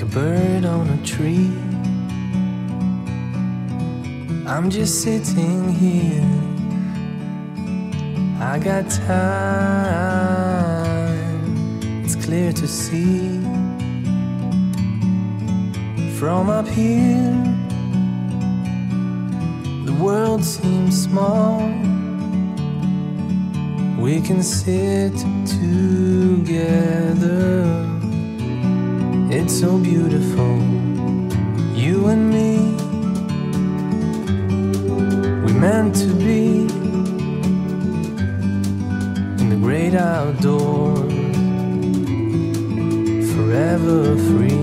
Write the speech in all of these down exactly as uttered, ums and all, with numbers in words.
bird on a tree. I'm just sitting here, I got time, it's clear to see. From up here, the world seems small. We can sit together, it's so beautiful, you and me. We meant to be in the great outdoors, forever free.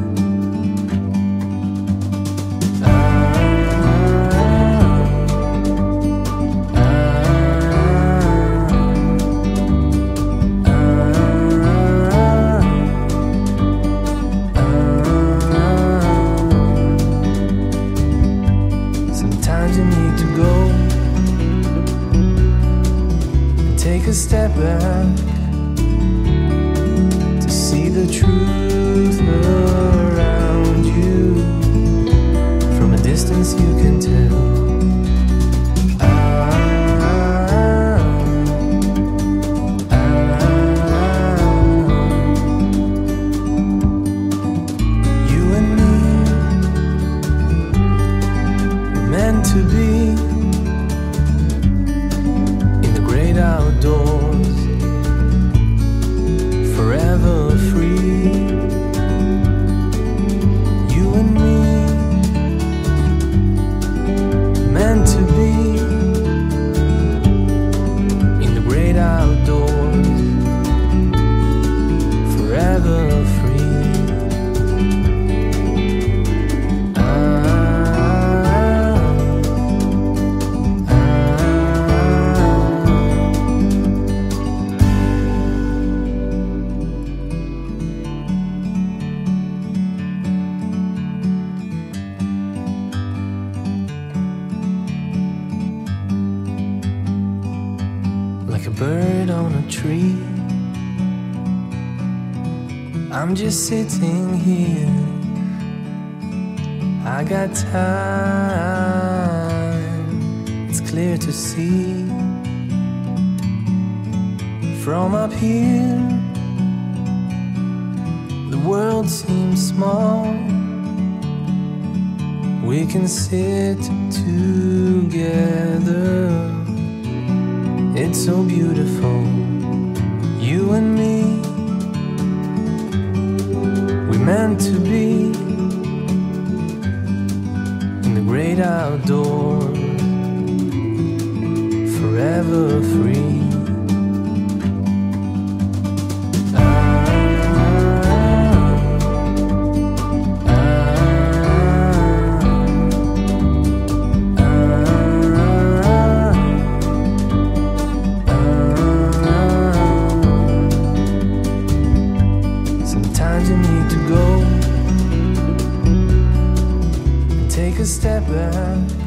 You need to go and take a step back to see the truth around you. From a distance you can tell. Ah, ah, ah. You and me were meant to be in the great outdoors, forever free. You and me, meant to be in the great outdoors, forever free. Like a bird on a tree, I'm just sitting here, I got time, it's clear to see. From up here, the world seems small. We can sit together, it's so beautiful, you and me. We meant to be in the great outdoors, forever free. You need to go and take a step back